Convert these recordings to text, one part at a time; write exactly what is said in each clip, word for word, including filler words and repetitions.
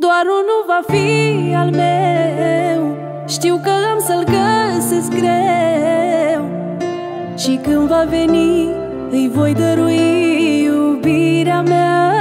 Doar unul va fi al meu, știu că am să-l găsesc greu. Și când va veni, îi voi dărui iubirea mea.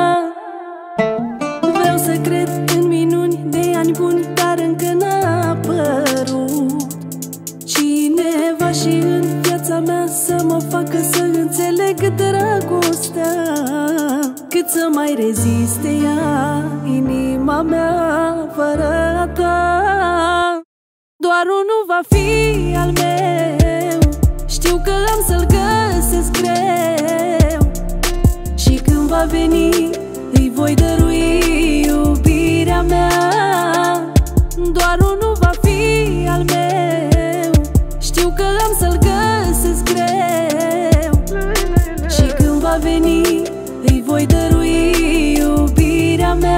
Vreau să cred în minuni de ani buni, dar încă n-a apărut cineva și în viața mea să mă facă să înțeleg dragostea. Cât să mai reziste ea, inima mea fără a ta. Doar unul va fi al meu, știu că am să-l găsesc greu. Și când va veni, îi voi dărui iubirea mea. Doar unul va fi al meu, știu că am să-l găsesc greu. Și când va veni, îi voi dărui iubirea mea.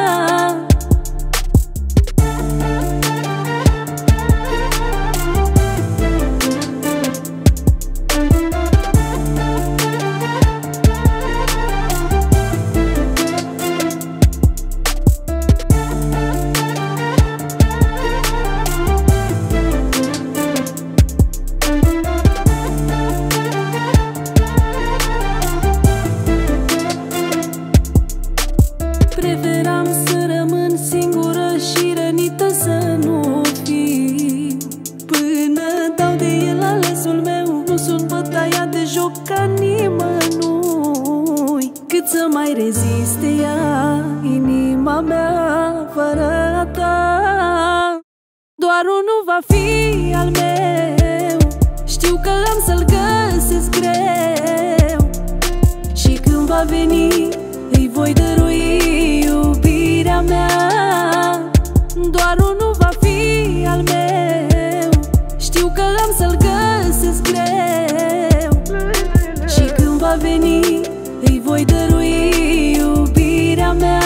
Preferam să rămân singură și rănită să nu fiu, până dau de el alesul meu. Nu sunt bătaia de joc ca nimănui. Cât să mai reziste ea, inima mea fără a ta. Doar unul va fi al meu, știu că am să-l găsesc greu. Și când va veni, îi voi dărui iubirea mea. Doar unul va fi al meu, știu că am să-l găsesc greu. Și când va veni, îi voi dărui iubirea mea.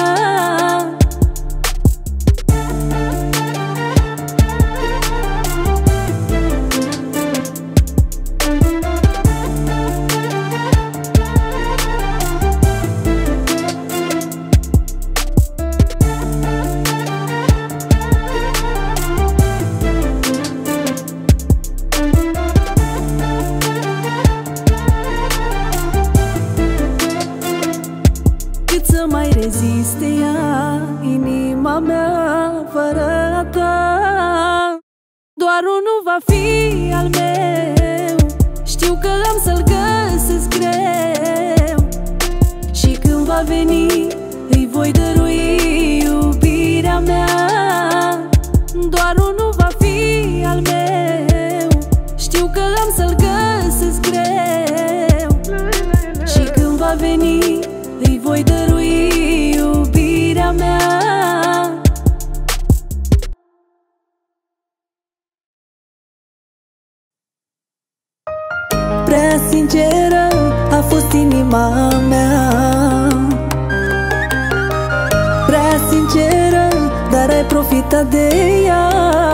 Să mai reziste ea, inima mea fără a ta. Doar unul va fi al meu, știu că am să-l găsesc greu. Și când va veni, îi voi dărui iubirea mea. Doar unul va fi al meu, știu că am să-l găsesc greu. Și când va veni, îi voi dărui iubirea mea. Prea sinceră a fost inima mea, prea sinceră, dar ai profitat de ea.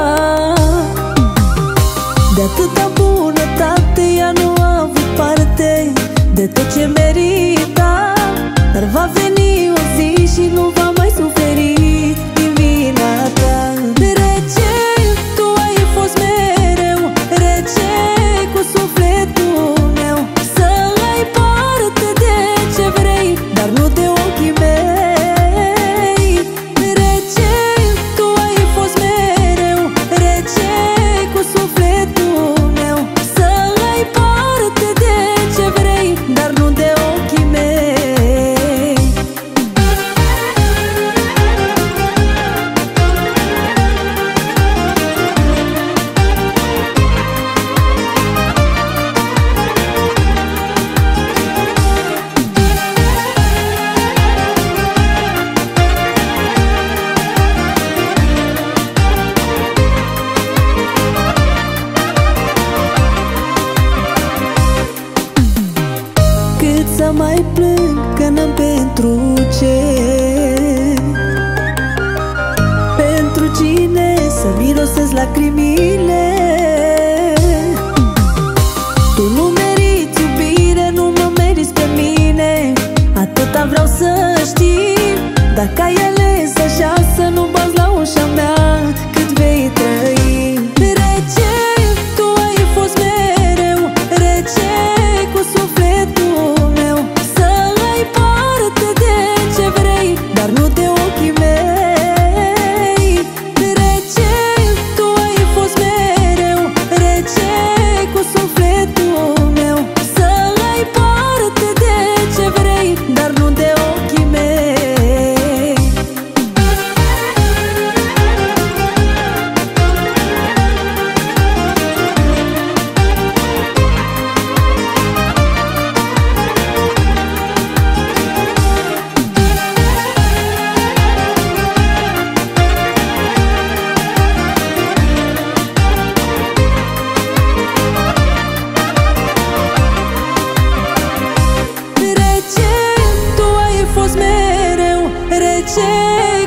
De atâta bunătate ea nu a avut parte de tot ce merita. Dar va veni o zi și nu va mai suferi din vina ta. Rece, tu ai fost mereu rece cu sufletul meu. Să ai parte de ce vrei, dar nu de ochii mei. Rece, tu ai fost mereu rece cu sufletul meu. Să ai parte de ce vrei, dar nu de ochii mei. Cât să mai plâng că n-am pentru ce, pentru cine să mirosesc lacrimile. Tu nu meriți iubire, nu mă meriți pe mine. Atâta vreau să știi, dacă ai ales așa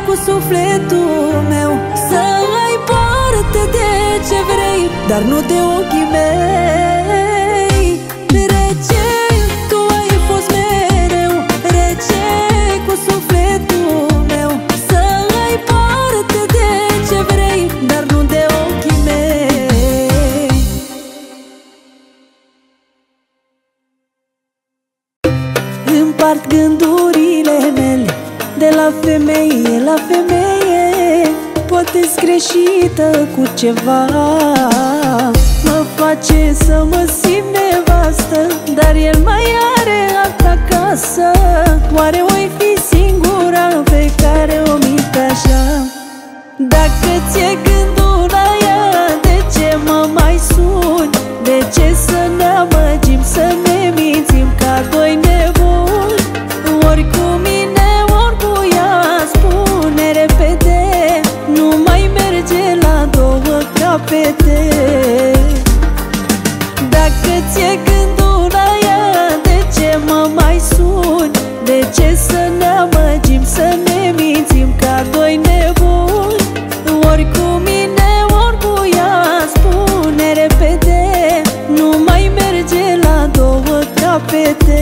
cu sufletul meu, să ai parte de ce vrei, dar nu de ochii mei. Rece, tu ai fost mereu rece cu sufletul meu, să ai parte de ce vrei, dar nu de ochii mei. Împart gândurile mele de la femeie la femeie, poate-s greșită cu ceva, mă face să mă simt nevastă, dar el mai are alta acasă. Oare oi fi singura pe care o mint așa? Dacă ți-e gândul la ea, de ce mă mai suni? De ce să ne amăgim, să ne mințim ca doi nebuni? Ori cu mine, ori cu ea, spune repede, nu mai merge la două capete. Dacă ți-e gândul la ea, de ce mă mai suni? De ce să ne amăgim, să ne mințim ca doi nebuni? Ori cu mine, ori cu ea, spune repede, nu mai merge la două capete.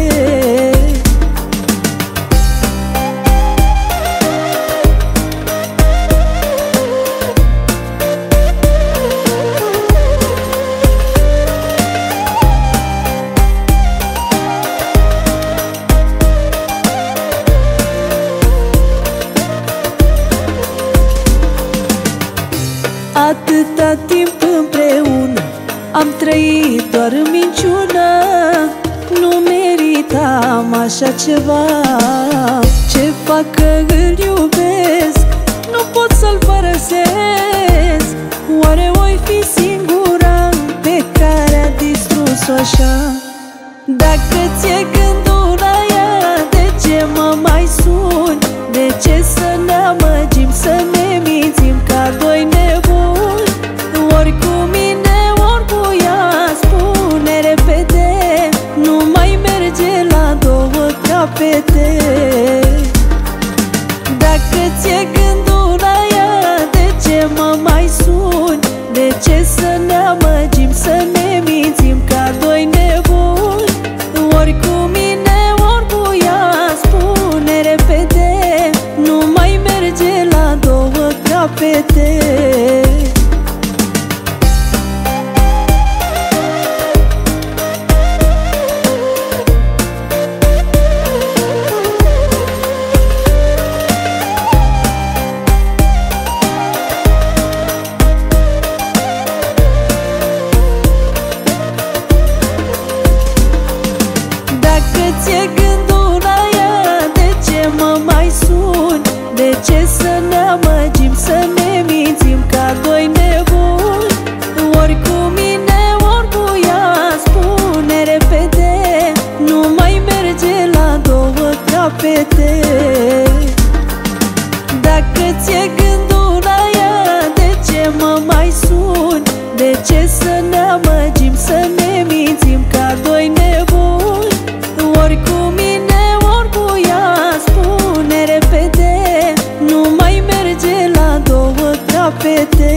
Atâta timp împreună am trăit doar în minciună, nu meritam așa ceva. Ce fac că îl iubesc, nu pot să-l părăsesc. Oare oi fi singura pe care a distrus-o așa? Dacă ți-e gândul la ea, de ce mă mai suni? De ce să ne amăgim, să ne mințim ca doi nebuni? Ori cu mine, ori cu ea, spune repede, nu mai merge la două capete. Dacă ți-e gândul la ea, de ce mă mai suni? De ce să ne amăgim, să ne mințim ca doi nebuni? Ori cu mine, ori cu ea, spune repede, nu mai merge la două capete. Ți-e gândul la ea, de ce mă mai suni? De ce să ne amăgim, să ne mințim ca doi nebuni? Ori cu mine, ori cu ea, spune repede, nu mai merge la două capete. Dacă ți-e gândul la ea, de ce mă mai suni? De ce să ne amăgim, să ne mințim ca doi nebuni? Ori cu mine, ori cu ea, spune repede, nu mai merge la două capete.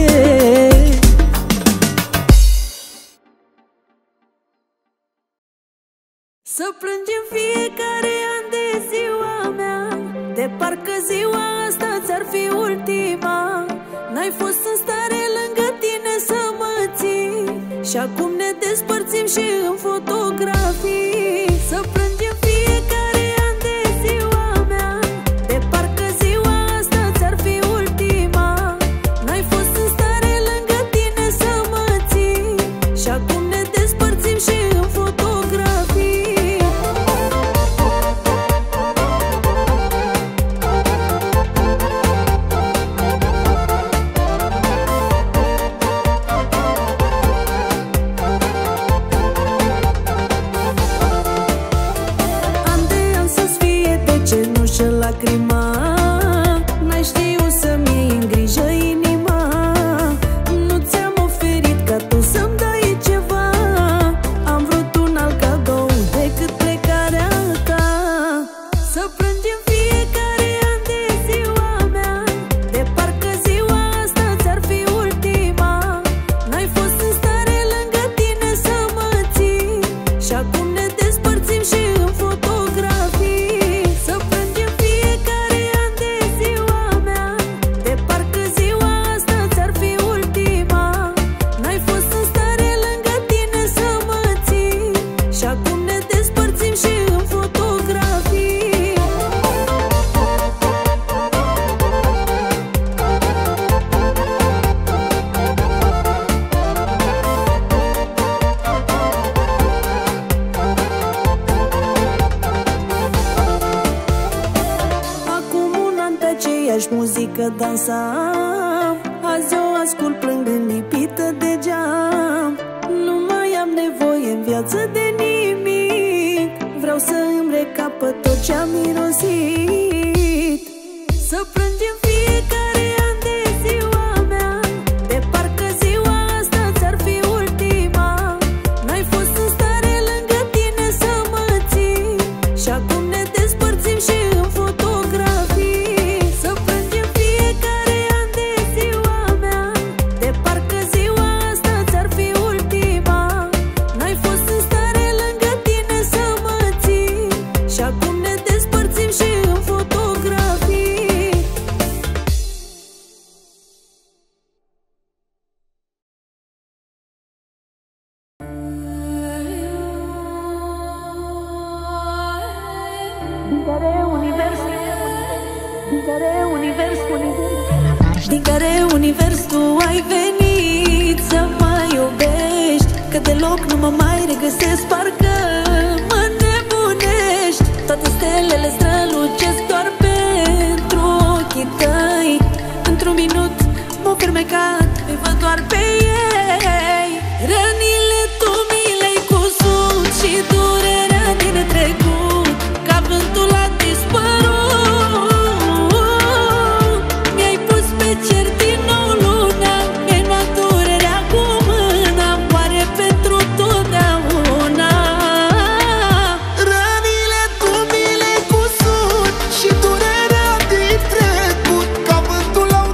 Să plângem fiecare an de ziua mea, de parcă ziua asta ți-ar fi ultima. N-ai fost în stare lângă tine să mă ții, și acum ne despărțim și în fotografii. Să plângem fiecare an de ziua mea, de parcă ziua asta ți-ar fi ultima. N-ai fost în stare lângă tine să mă ții, și acum ne despărțim și în fotografii. mică dansam, azi o ascult plângând lipită de geam. Nu mai am nevoie în viață de nimic, vreau să îmi recapăt tot ce-am mirosit. Să plângem fiecare an de ziua mea, de parcă ziua asta ți-ar fi ultima. N-ai fost în stare lângă tine să mă ții, și acum ne despărțim și în fotografii. Să plângem fiecare an de ziua mea, de parcă ziua asta ți-ar fi ultima. N-ai fost în stare lângă tine să mă ții, și acum ne despărțim și în fotografii. Din care univers, din care univers, univers, din care univers tu ai venit să mă iubești, că deloc nu mă mai regăsesc, parcă mă nebunești. Toate stelele strălucesc doar pentru ochii tăi. Într-un minut m-au fermecat, îi văd doar pe ei. Rănile tu mi le-ai cusut și durerea din trecut, ca vântul a dispărut. Mi-ai pus pe cer din nou luna, mi-ai luat durerea cu mâna, moare pentru totdeauna. Rănile tu mi le-ai cusut și durerea din trecut, ca vântul au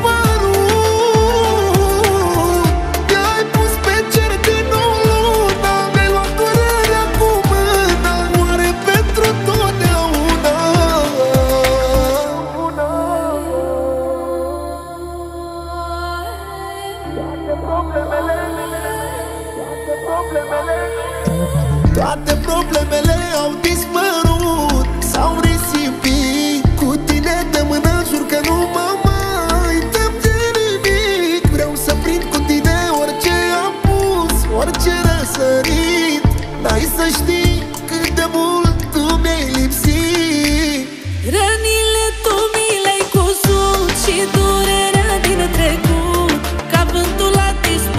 dispărut. Mi-ai pus pe cer din nou luna, mi-ai luat durerea cu mâna, moare pentru totdeauna. Toate problemele au dispărut, s-au risipit. Cu tine de mână jur că nu mă mai tem de nimic. Vreau să prind cu tine orice am pus, orice răsărit. N-ai să știi cât de mult tu mi-ai lipsit. Rănile tu mi le-ai cusut și durerea din trecut, ca vântul a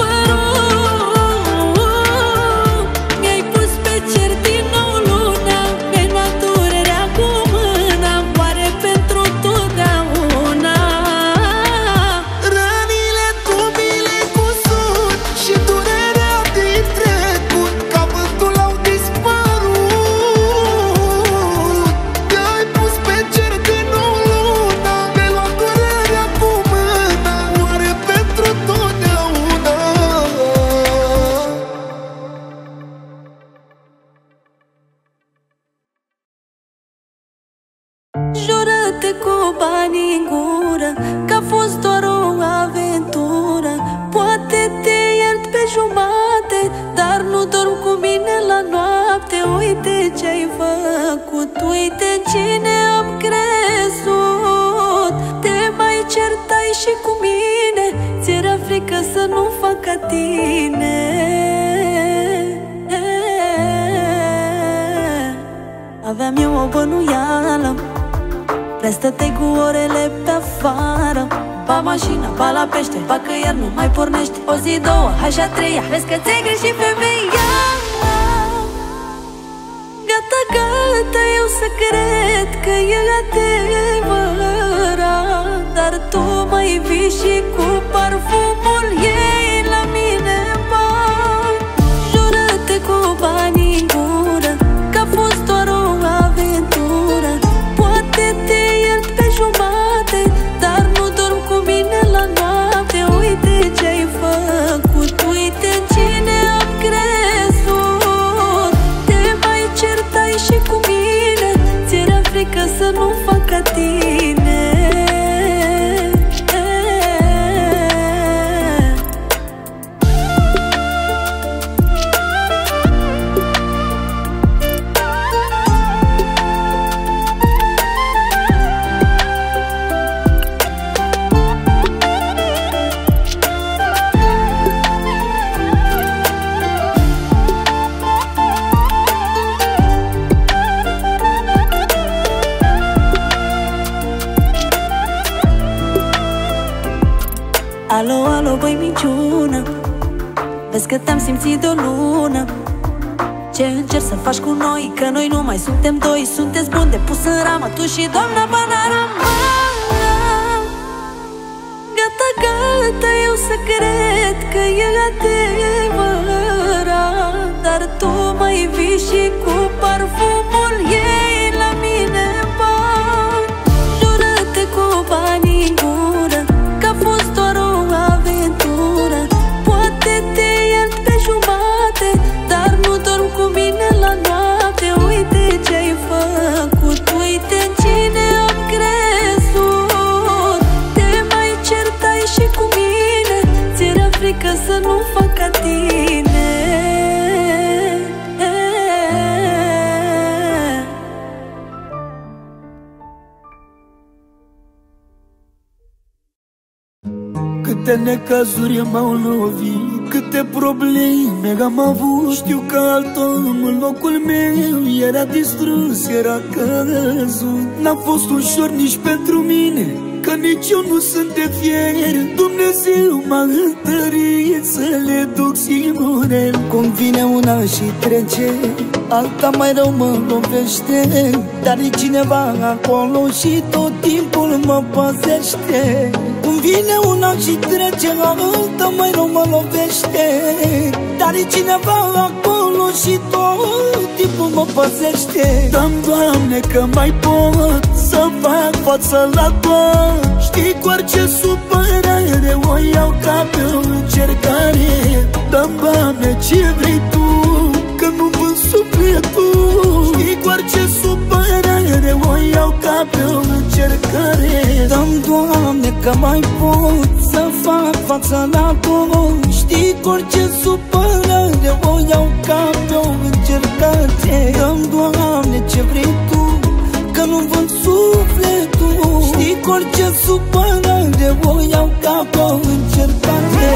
dispărut. Mi-ai pus pe cer din nou luna, mi-ai luat durerea cu mâna, moare pentru totdeauna. Rănile tu mi le-ai cusut și durerea din trecut, ca vântul au dispărut. Mi-ai pus pe cer din nou luna, mi-ai luat durerea cu mâna, moare pentru totdeauna. Jură-te cu banii în gură că a fost doar o aventură. Poate te iert pe jumate, dar nu dorm cu mine la noapte. Uite ce-ai făcut, uite cine am crezut. Te mai certai și cu mine, ți-era frică să nu fac ca tine. Aveam eu o bănuială, prestă-te cu orele pe afară. Ba mașina, ba la pește, ba că iar nu mai pornești. O zi, două, hai și a treia, vezi că ți-ai greșit femeia. Gata, gata, eu să cred că e adevărat, dar tu mai vii și cu parfumul ei la mine în bani. Jură-te cu banii în gură că a fost doar o aventură. Poate te iert pe jumate, dar nu dorm cu mine la noapte. Uite ce-ai făcut, uite cine am crezut. Te mai certai și cu mine, ți-era frică să nu fac ca tine. Alo, alo, băi minciună, vezi că te-am simțit de o lună. Ce încerci să faci cu noi? Că noi nu mai suntem doi. Sunteți buni de pus în ramă, tu și doamna Panorama. Gata, gata, eu să cred că e adevărat, dar tu mai vii și cu parfumul ei la mine în bani. Jură-te cu banii în gură că a fost doar o aventură. Poate te iert pe jumate, dar nu dorm cu mine la noapte. Uite ce-ai făcut, uite în cine am crezut. Te mai certai și cu mine, ți-era frică să nu fac ca tine. Câte necazuri m-au lovit, câte probleme am avut. Știu că alt om în locul meu era distrus, era căzut. N-a fost ușor nici pentru mine, că nici eu nu sunt de fier. Dumnezeu m-a întărit să le duc singure. Cum vine una și trece, alta mai rău mă lovește, dar e cineva acolo și tot timpul mă păzește. Cum vine una și trece, alta mai rău mă lovește, dar e cineva acolo și tot timpul mă păzește. Dă-mi, Doamne, că mai pot să fac față la tot. Știi cu orice supărare o iau ca pe o încercare. Dă-mi, Doamne, ce vrei Tu, că nu vând sufletul. Știi cu orice supărare o iau ca pe o încercare. Dă-mi, Doamne, că mai pot să fac față la tot. Știi cu orice supărare o iau ca pe o încercare. Dă-mi, Doamne, ce vrei Tu, că nu vând sufletul. Știi cu orice supărare o iau ca pe o încercare.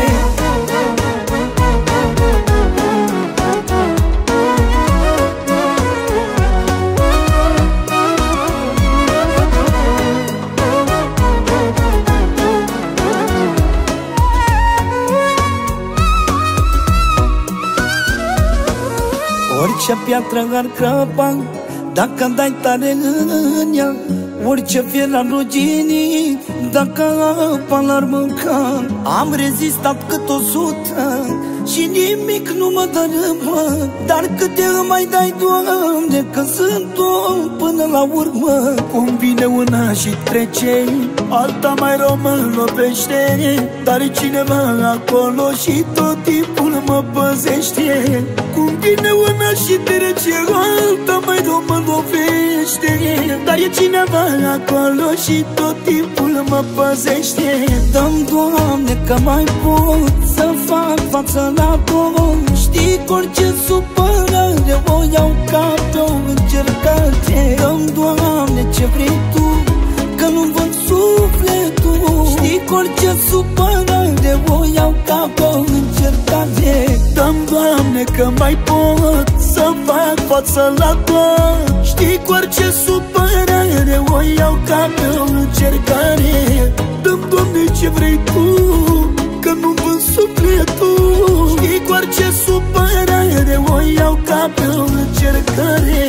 Orice piatră ar crăpa dacă dai tare în ea, orice fier ar rugini dacă apa l-ar mânca. Am rezistat cât o sută și nimic nu mă dărâmă, dar câte îmi mai dai, Doamne, că sunt om până la urmă. Cum vine una și trece, alta mai rău mă lovește, dar e cineva acolo și tot timpul mă păzește. Cum vine una și trece, alta mai rău mă lovește, dar e cineva acolo și tot timpul mă păzește. Dă-mi, Doamne, că mai pot să fac față la tot. Știi cu orice supărare o iau ca pe o încercare. Dă-mi, Doamne, ce vrei Tu, că nu vând sufletul. Știi cu orice supărare o iau ca pe o încercare. Dă-mi, Doamne, că mai pot să fac față la tot. Știi cu orice supărare o iau ca pe o încercare. Dă-mi, Doamne, ce vrei Tu, că nu vând sufletul. Știi cu orice supărare o iau ca pe o încercare.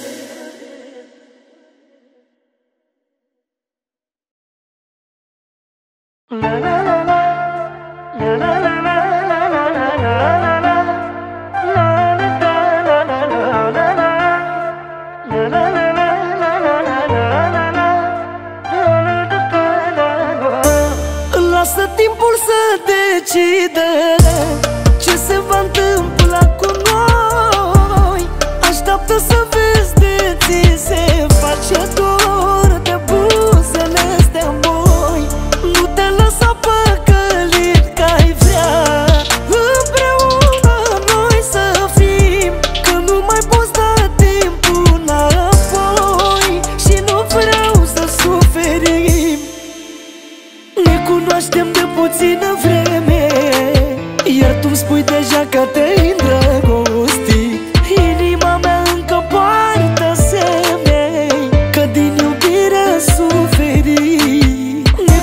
La la la la, la la la la, la la la la, la la la. Lasă timpul să decide ce se va întâmpla cu noi. Așteaptă să vezi de ți se face dor de buzele astea moi. Nu te lăsa păcălit că ai vrea împreună noi să fim, că nu mai poți da timpul înapoi și nu vreau să suferim. Ne cunoaștem de puțină vreme, iar tu-mi spui deja că te-ai îndrăgostit. Inima mea încă poartă semne că din iubire suferi. Ne cunoaștem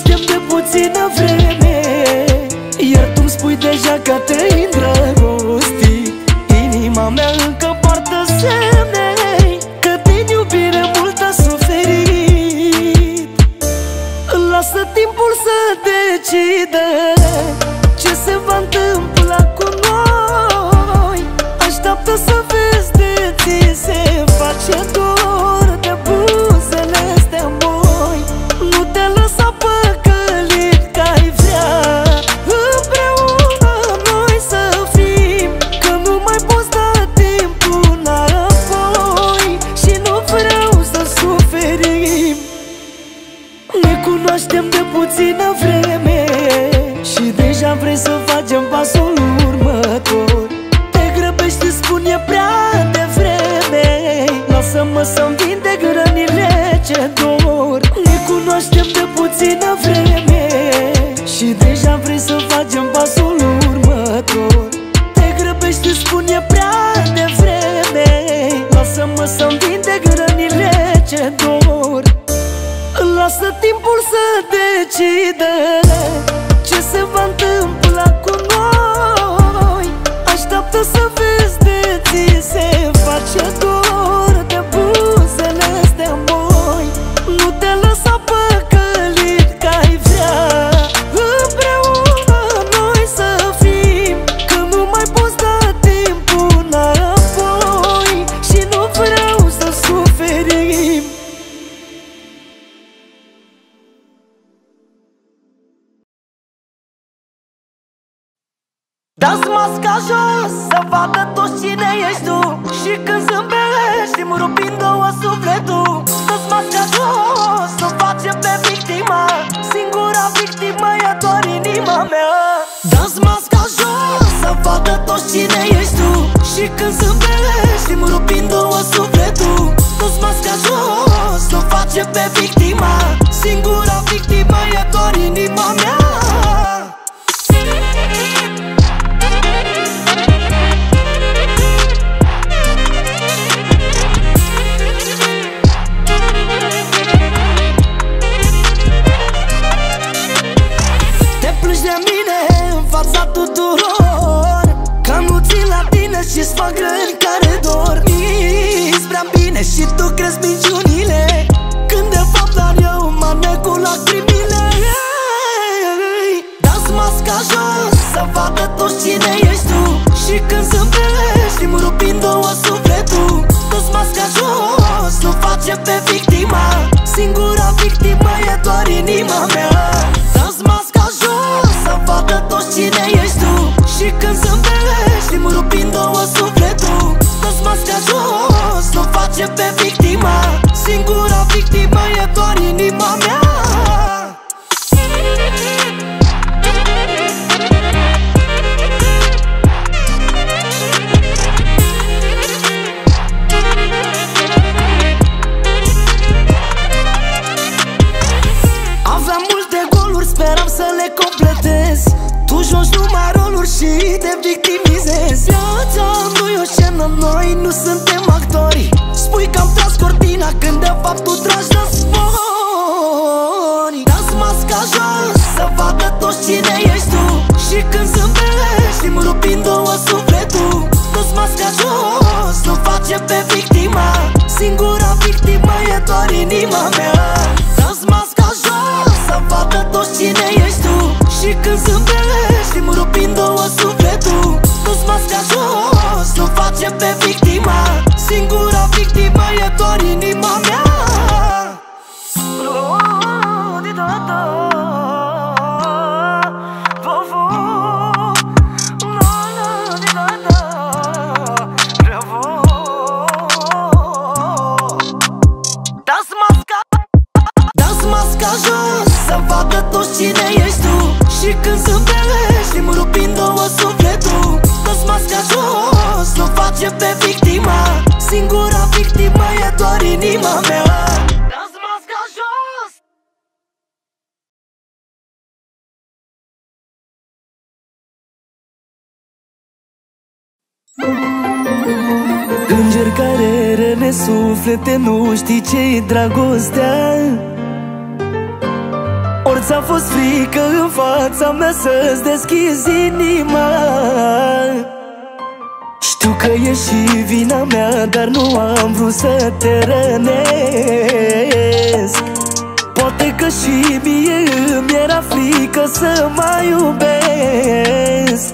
cunoaștem de puțină vreme, iar tu-mi spui deja că te-ai îndrăgostit. Inima mea încă poartă semne că din iubire mult a suferit. Lasă timpul să decidă ce se va întâmpla cu noi. Așteaptă să vezi de ți se face dor de buzele astea moi. Nu te lăsa păcălit că ai vrea împreună noi să fim, că nu mai poți da timpul înapoi și nu vreau să suferim. Ne cunoaștem de puțină vreme și deja vrei să facem pasul următor. Te grăbești, îți spun, e prea devreme. Lasă-mă să-mi vindec rănile ce dor. Ne cunoaștem de puțină vreme și deja vrei să facem pasul următor. Te grăbești, îți spun, e prea devreme. Lasă-mă să-mi vindec rănile ce dor. Lasă timpul să decidă ce se va întâmpla cu noi. Așteaptă să vezi de ți se face dor de buzele astea moi. Nu te lăsa păcălit că ai vrea împreună noi să fim, că nu mai poți da timpul înapoi și nu vreau să suferim. Dați masca jos să vadă toți cine ești tu, și când zâmbești îmi rup în două sufletul. Dați masca jos, nu facem pe victima, singura victimă e doar inima mea. Dați masca jos să vadă toți cine ești tu, și când zâmbești îmi rup în două sufletul. Dați masca jos, nu facem pe victima, singura victimă e doar inima mea. Tuturor, că nu țin la tine și-ți fac răni care dor. Mi-ți prea bine și tu crezi minciunile, când de fapt doar eu mă nec cu lacrimile. Dați masca jos să vadă toți cine ești tu, și când zâmbești îmi rup în două sufletul. Dați masca jos, nu facem pe victima, singura victimă e doar inima mea. Dați masca jos să vadă toți cine ești tu, și când zâmbești îmi rup în două sufletul. Dați masca jos, nu facem pe victima, singura victimă e doar inima mea. Aveam multe goluri, speram să le completez. Tu joci numai roluri și te victimizezi. Viața nu e o scenă, noi nu suntem actori. Spui că am tras cortina când de fapt tu tragi război. Dați masca jos să vadă toți cine ești tu, și când zâmbești îmi rup în două sufletul. Dați masca jos, nu facem pe victima, singura victimă e doar inima mea. Dați masca jos să vadă toți cine ești tu, și când zâmbești îmi rup în două sufletul. Dați masca jos, nu facem pe victima, singura victimă e doar inima mea. Dați masca jos să vadă toți cine ești tu, și când zâmbești îmi rup în două sufletul. Dați masca jos, nu facem pe victima, singura victimă e doar inima mea. Dați masca jos. Îngeri care răne suflete, nu știi ce-i dragostea. Ori ți-a fost frică în fața mea să-ți deschizi inima. Știu că e și vina mea, dar nu am vrut să te rănesc. Poate că și mie îmi era frică să mai iubesc.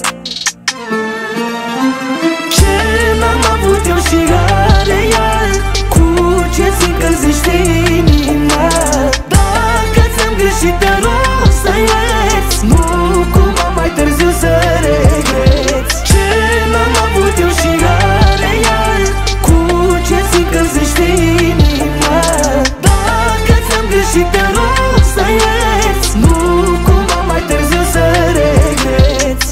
Ce n-am avut eu și are ea, cu ce ți încălzește inima. Dacă ți-am greșit te rog să ierți, nu cumva mai târziu să regreți. Ce n-am avut eu și are ea, cu ce ți încălzește inima. Dacă ți-am greșit te rog să ierți, nu cumva mai târziu să regreți.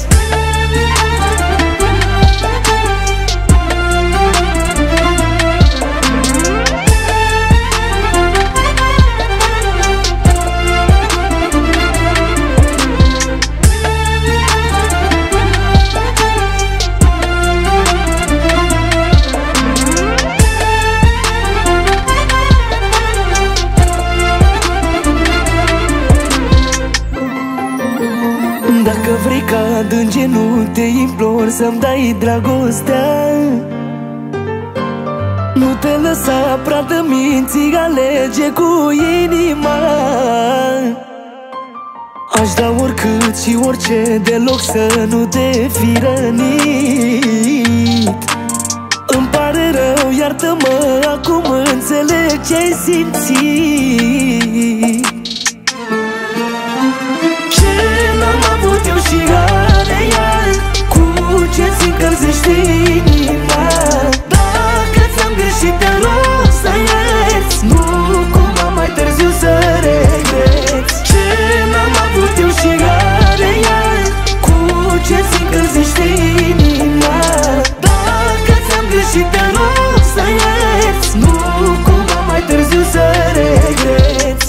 Dacă vrei cad în genunchi, te implor să-mi dai dragostea. Nu te lăsa pradă minții, alege cu inima. Aș da oricât și orice, deloc să nu te fi rănit. Îmi pare rău, iartă-mă, acum înțeleg ce-ai simțit. N-am avut eu și are ea, cu ce ți încălzește inima. Dacă ți-am greșit te rog să ierți, nu cumva mai târziu să regreți. Ce n-am avut eu și are ea, cu ce ți încălzește inima. Dacă ți-am greșit te rog să ierți, nu cumva mai târziu să regreți.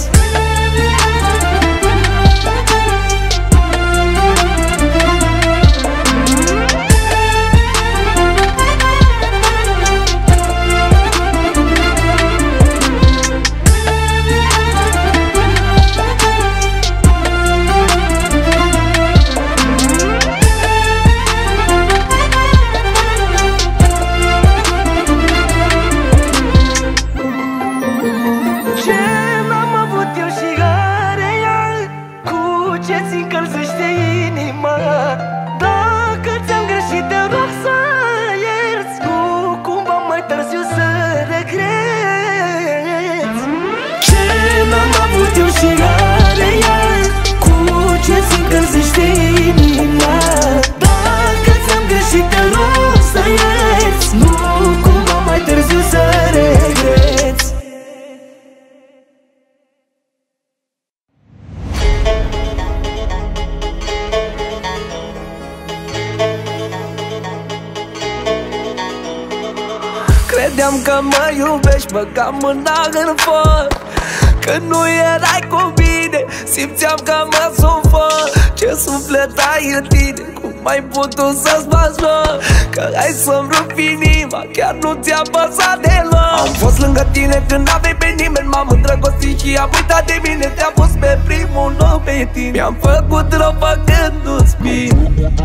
Credeam că mă iubești, băgam mâna în foc. Când nu erai cu mine, simțeam că mă sufăr. Ce suflet ai în tine, cum ai putut să-ți bați joc? Că ai să-mi rupi inima, chiar nu ți-a păsat deloc. Am fost lângă tine când n-aveai pe nimeni, m-am îndrăgostit și am uitat de mine. Te-am pus pe primul loc pe tine, mi-am făcut rău făcându-ți bine.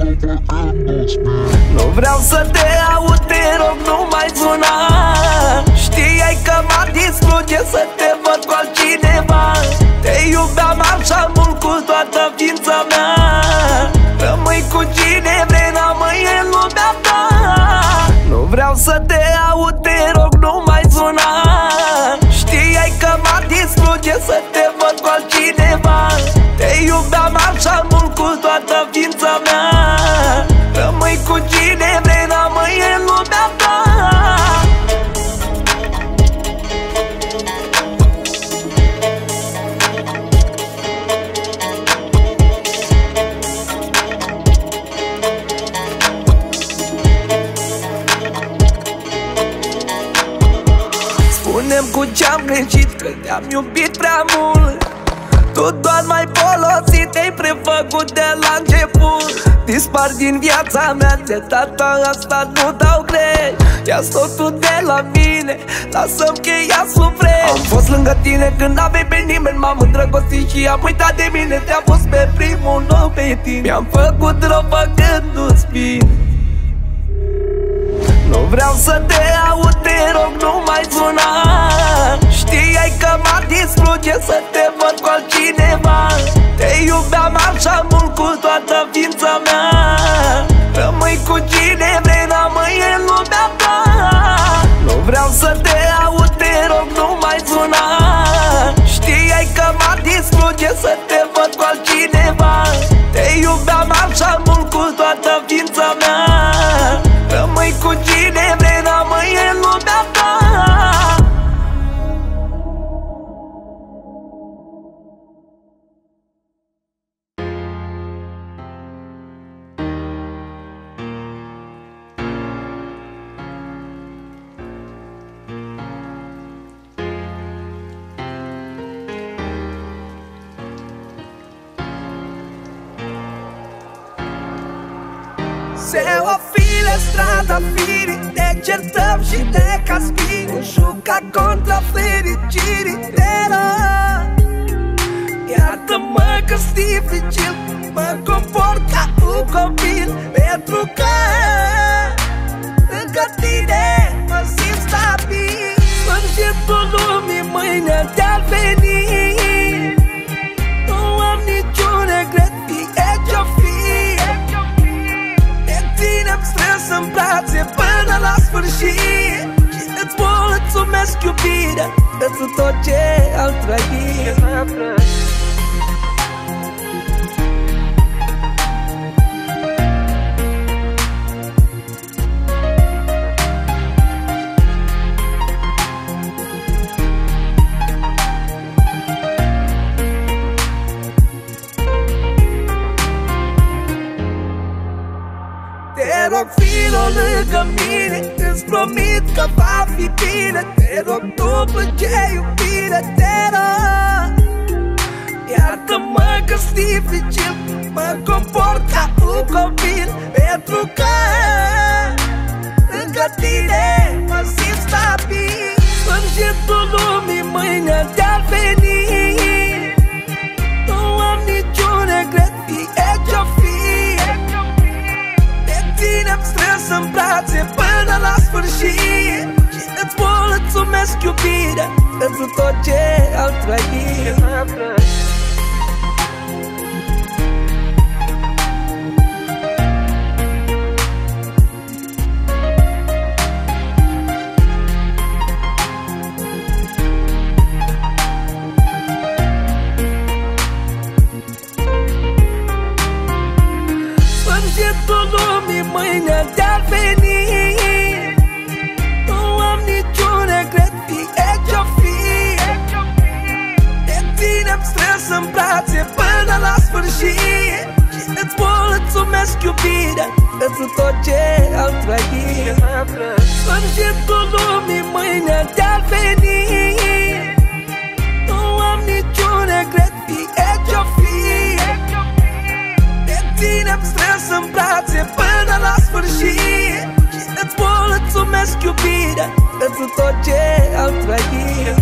Nu vreau să te aud, te rog, nu mai suna. Știai că m-ar distruge să te văd cu altcineva. Te iubeam așa mult cu toată ființa mea. Rămâi cu cine vrei, rămâi în lumea ta. Nu vreau să te aud, te rog, nu mai suna. Știai că m-ar distruge să te văd cu altcineva. Te iubeam așa mult cu toată ființa mea. Rămâi cu cine vrei, rămâi în lumea ta. Spune-mi cu ce-am greșit, că te-am iubit prea mult. Tu doar m-ai folosit, te-ai prefăcut de la început. dispar din viața mea. De data asta nu dau greș, ia-ți totul de la mine, lasă-mi cheia suflet. Am fost lângă tine când n-aveai pe nimeni, m-am îndrăgostit și am uitat de mine. Te-am pus pe primul loc pe tine, mi-am făcut rău făcându-ți bine. Nu vreau să te aud, te rog, nu mai suna. Știai că m-ar distruge să te văd cu altcineva. Te iubeam așa mult cu toată ființa mea. Rămâi cu cine vrei, rămâi în lumea ta. Nu vreau să te aud, te rog, nu mai suna. Știai că m-ar distruge să te văd cu altcineva. Te iubeam așa mult cu toată ființa mea. Rămâi cu cine vrei, rămâi în lumea ta. Se ofile strada firii, ne certăm și ne caspim. Juca contra fericirii, te rog. Iartă-mă că-s dificil, mă comport ca un copil. Pentru că lângă tine mă simt stabil. Sfârșitul lumii mâine te-ar veni. Nu am niciun regret, fie ce-o fi. Ținem strâns în brațe până la sfârșit. Și îți mulțumesc iubire pentru tot ce am trăit. Te rog, filo lângă mine, îți promit că va fi bine. Te rog, tu plânge iubire, te rog. Iartă-mă că-s dificil, mă comport ca un copil. Pentru că lângă tine mă simt stabil. Sfârșitul lumii mâine te-ar veni. Nu am niciun regret, fie ce-o fi. Ținem strâns în brațe până la sfârșit. Și îți mulțumesc iubire pentru tot ce am trăit. Sfârșitul lumii mâine te-ar veni. Nu am niciun regret, fie ce-o fi. Te ținem strâns în brațe până la sfârșit. Și îți mulțumesc iubire pentru tot ce am trăit. Sfârșitul lumii mâine te-ar veni. Nu am niciun regret, fie ce-o fi. Ținem strâns în brațe până la sfârșit. Și îți mulțumesc iubire pentru tot ce am trăit.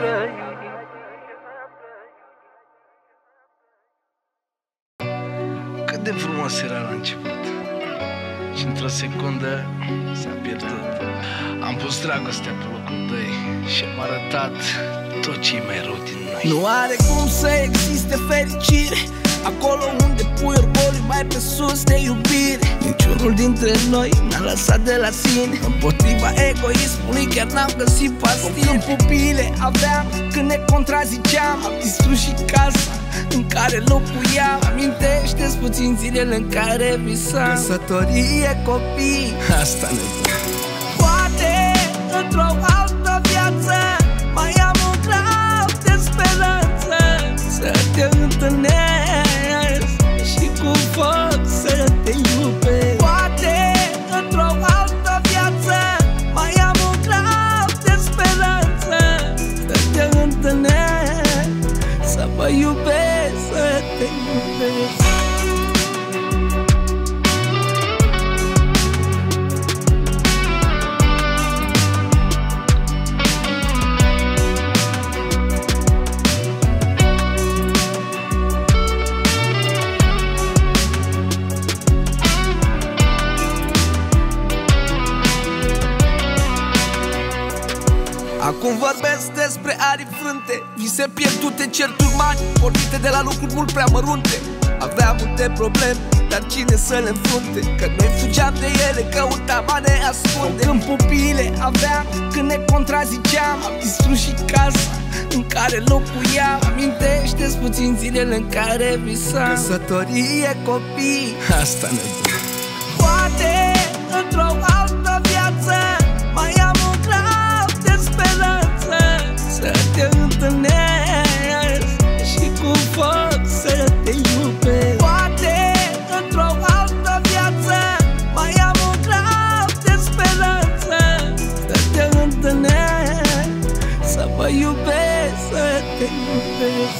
Cât de frumos era la început și într-o secundă s-a pierdut. Am pus dragostea pe locul doi și am arătat tot ce e mai rău din noi. Nu are cum să existe fericire acolo unde pui orgoliu mai pe sus de iubire. Niciunul dintre noi n-a lăsat de la sine. Împotriva egoismului chiar n-am găsit pastile. În pupile aveam când ne contraziceam. Am distrus și casa în care locuiam. Amintește-ți puțin zilele în care visam căsătorie, copii. Asta ne dă. Poate într-o altă viață mai am un grau de speranță să te întâlnesc și cu foc să te iubesc. Poate într-o altă viață mai am un grau de speranță să te întâlnesc, să mă iubesc, să te iubesc. Când vorbesc despre arii frânte, vise pierdute, certuri mari pornite de la lucruri mult prea mărunte. Aveam multe probleme, dar cine să le înfrunte? Că noi fugeam de ele, căutam a ne ascunde. Când pupile aveam, când ne contraziceam, am distrus și casa în care locuiam. Amintește-ți puțin zilele în care visam căsătorie, copii. Asta ne dă. Poate într-o altă viață mai am un grab de speranță să te întâlnesc și cu foc să te iubesc. Poate într-o altă viață mai am un grab de speranță să te întâlnesc, să mă iubesc, să te iubesc.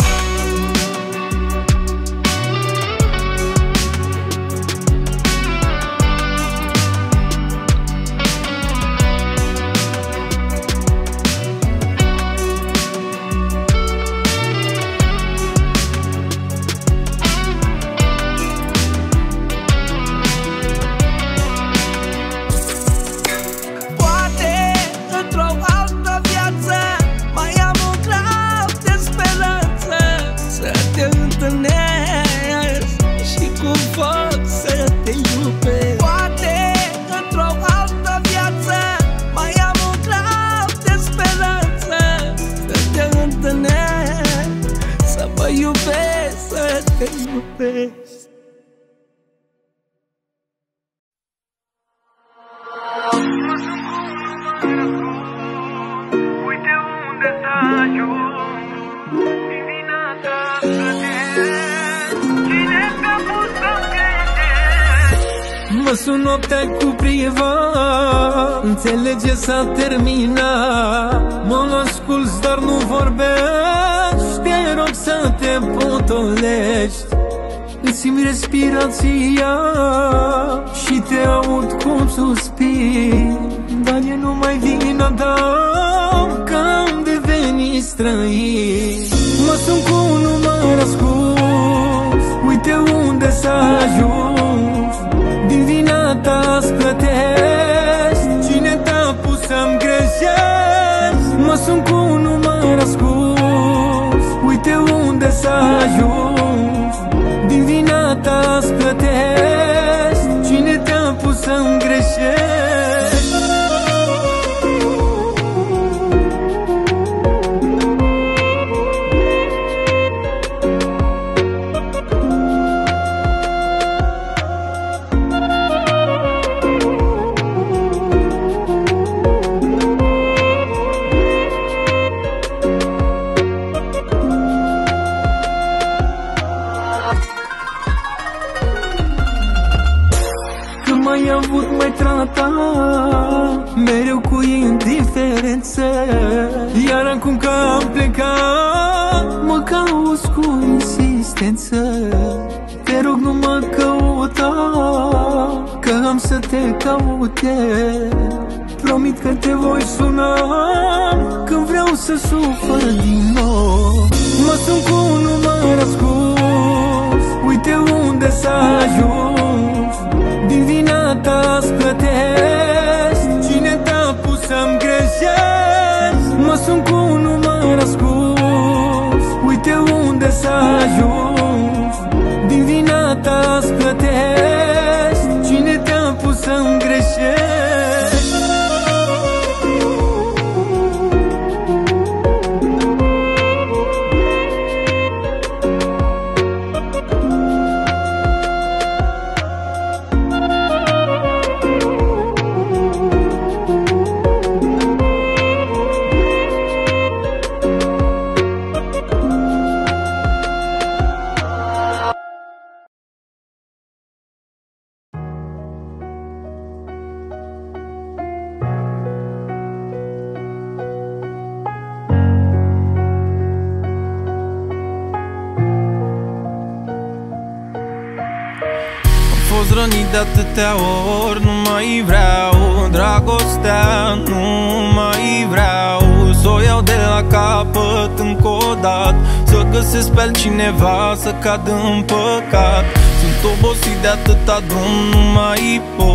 Mă sun noaptea cu priva, înțelege s-a terminat. Mă asculți, dar nu vorbești, te rog să te potolești. Îți simt respirația și te aud cum suspiri, dar e numai vina ta că am devenit străin. Mă sun cu un număr ascuns, uite unde s-a ajuns. Din vina ta-ți plătești, cine te-a pus să-mi greșești? Mă sun cu un număr ascuns, uite unde s-a ajuns. Din vina ta-ți plătești, cine te-a pus să-mi greșești? Mereu cu indiferență, iar acum că am plecat, mă cauți cu insistență. Te rog, nu mă căuta, că am să te caute. Promit că te voi suna când vreau să sufăr din nou. Mă sun cu un număr ascuns, uite unde s-a ajuns. Din vina ta-ți plătești, cine te-a pus să-mi greșești? Mă sun cu un număr ascuns, uite unde s-a ajuns. Din vina ta-ți plătești, cine te-a pus să-mi greșești? Rănit de atâtea ori, nu mai vreau dragostea, nu mai vreau să o iau de la capăt încă o dată, să găsesc pe altcineva, să cad în păcat. Sunt obosit de atâta drum, nu mai pot,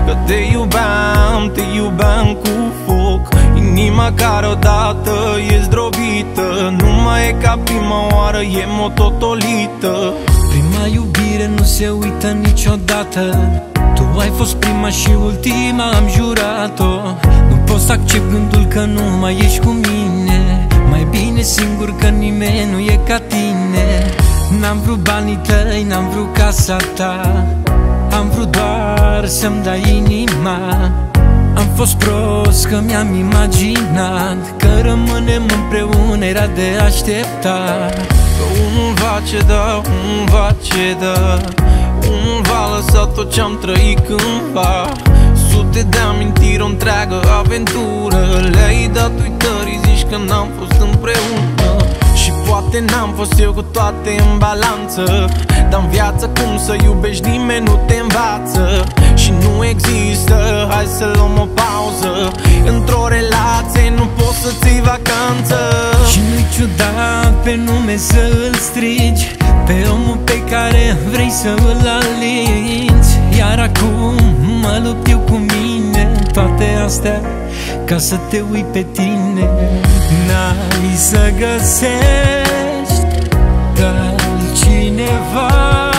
Că te iubeam, te iubeam cu foc. Inima care odată e zdrobită, nu mai e ca prima oară, e mototolită. Prima iubire nu se uită niciodată. Tu ai fost prima și ultima, am jurat-o. Nu pot să accept gândul că nu mai ești cu mine. Mai bine singur că nimeni nu e ca tine. N-am vrut banii tăi, n-am vrut casa ta, am vrut doar să-mi dai inima. Am fost prost că mi-am imaginat că rămânem împreună, era de așteptat. Că unul va ceda, unul va ceda, unul va lăsa tot ce-am trăit cândva. Sute de amintiri, o întreagă aventură, le-ai dat uitării, zici că n-am fost împreună. Și poate n-am fost eu cu toate în balanță, dar-n viață cum să iubești nimeni nu te învață. Și nu există, hai să luăm o pauză, într-o relație nu poți să-ți iei vacanță. Și nu-i ciudat pe nume să îl strigi, pe omul pe care vrei să îl alingi. Iar acum mă lupt eu cu mine, toate astea ca să te uit pe tine. N-ai să găsești altcineva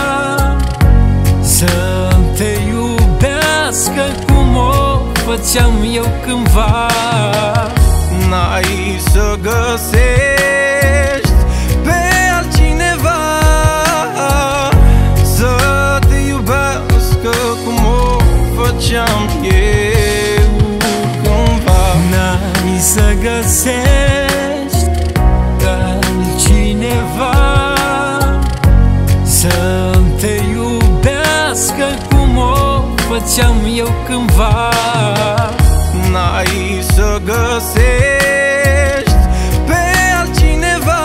să te iubească cum o făceam eu cândva. N-ai să găsești pe altcineva să te iubească cum o făceam eu cândva. N-ai să găsești altcineva să te iubească cum o făceam eu cândva. N-ai să găsești pe altcineva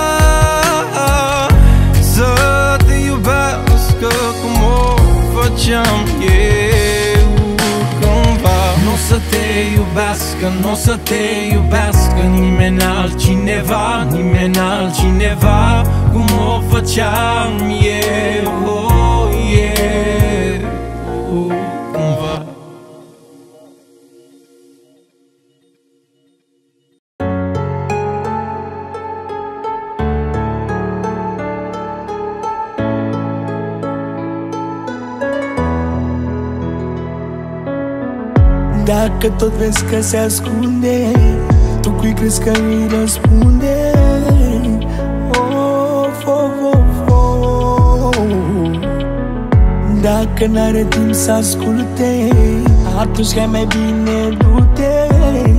să te iubească cum o făceam eu cândva. N-o să te iubească, n-o să te iubească nimeni altcineva, nimeni altcineva cum o făceam eu, oh, eu, oh, cândva. Dacă tot vezi că se ascunde, tu cui crezi că îi răspunde? Of, of, of, of. Dacă n-are timp să asculte, atunci hai mai bine du-te.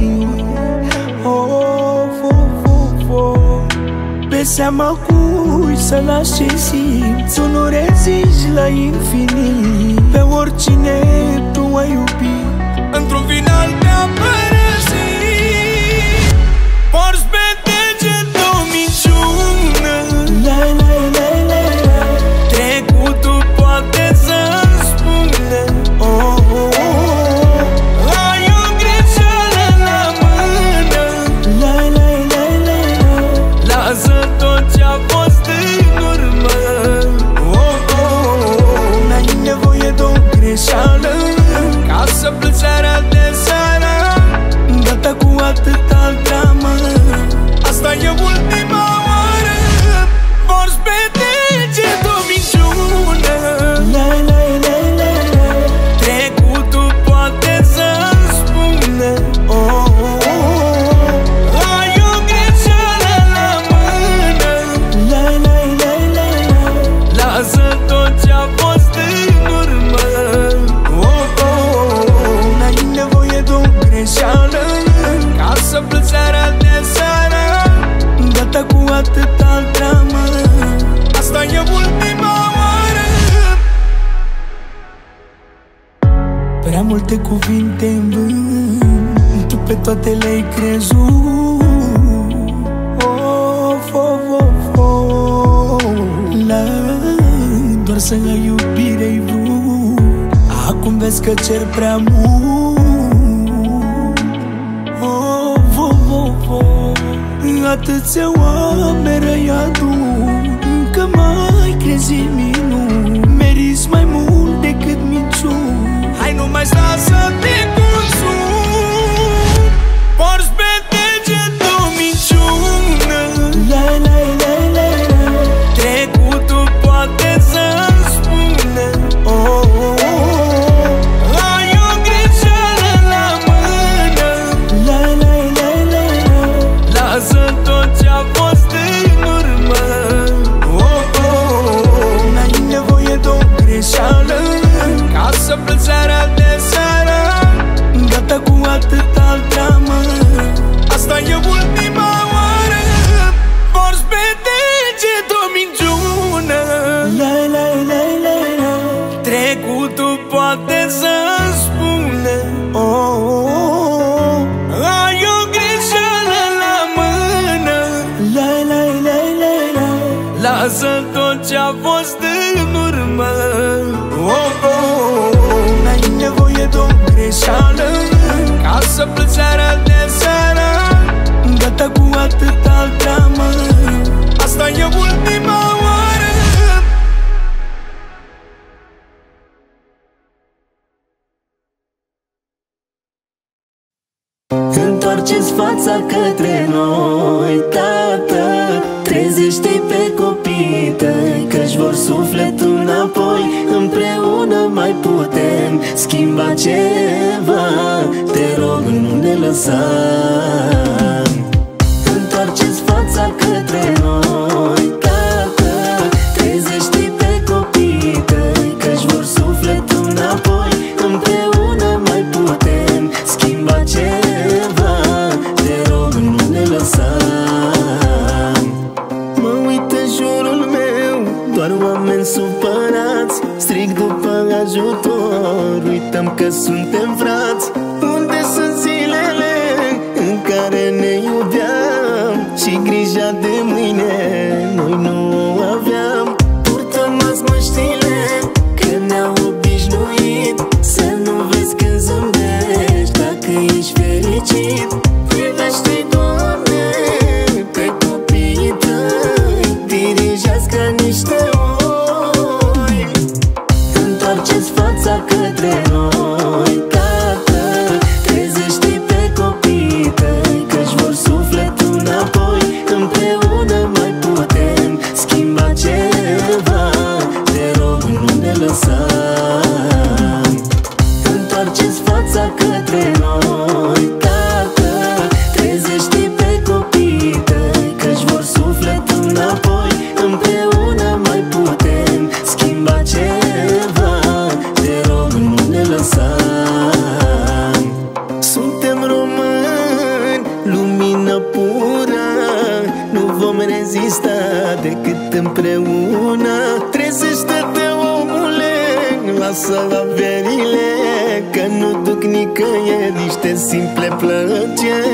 Of, of, of, of. Pe seama cui să lași ce simți, tu nu reziști la infinit. Pe oricine tu ai iubit, într-un final te-a părăsit. Porți pe deget o minciună, la, la, la, la, la. Trecutul poate să-mi spună, oh, oh, oh. Ai o greșeală la mână, la, la, la, la, la. Lasă tot ce-a fost în urmă, oh, oh, oh. N-ai nevoie de o greșeală ca să pleci seara de seara, gata cu atâta dramă. Asta e ultima oară. Porți pe deget o minciună, la, la, la, la, la. Trecutul poate să-mi spună, oh, oh, oh. Ai o greșeală la mână, la, la, la, la, la. Lasă tot ce-a fost în urmă, oh, oh, oh. N-ai nevoie de o greșeală ca să pleci seara de seara, gata cu atâta dramă. Asta e ultima oară. Prea multe cuvinte în vânt, tu pe toate le-ai crezut. Of, of, of, of. La, doar să ai iubire-i vrut, acum vezi că cer prea mult. Of, of, of, of. Atâția oameni răi adun, încă mai crezi în minuni, meriți mai mult decât minciuni. Hai, nu mai sta să să-mi spună, oh, oh, oh, ai o greșeală la mână. Lai, lai, lai, lai, lai. Lasă tot ce-a fost în urmă, oh, oh, oh. N-ai nevoie de o greșeală ca să pleci seara de seară, gata cu atâta teamă. Asta e ultima oară. Întoarceți fața către noi, tată. Trezește-i pe copiii tăi, că-și vor sufletul înapoi. Împreună mai putem schimba ceva. Te rog, nu ne lăsa. Întoarceți fața către noi, tată. Trezește-i pe copiii tăi, că-și vor sufletul înapoi. Împreună mai putem schimba ceva. Te rog, nu ne lăsa. Mă uit în jurul meu, doar oameni supărați. Strig după ajutor, uităm că suntem frați. Unde sunt zilele în care ne iubeam și grija de mâine noi nu o aveam? Purtăm azi măștile că ne-au obișnuit să nu vezi când zâmbești dacă ești fericit. Privește-i, Doamne, pe copiii tăi, dirigează ca niște oi. Întoarceți fața către noi, tată. Trezește-i pe copiii tăi, că-și vor sufletul înapoi. Împreună mai putem schimba ceva. Te rog, nu ne lăsa. Întoarceți fața către noi, tată. Trezește-i pe copiii tăi, că-și vor sufletul înapoi. Împreună mai putem schimba ceva. Te rog, nu ne lăsa. Suntem români, lumină pură, nu vom rezista decât împreună. Trezește-te, omule, lasă averile, că nu duc nicăieri niște simple plăceri.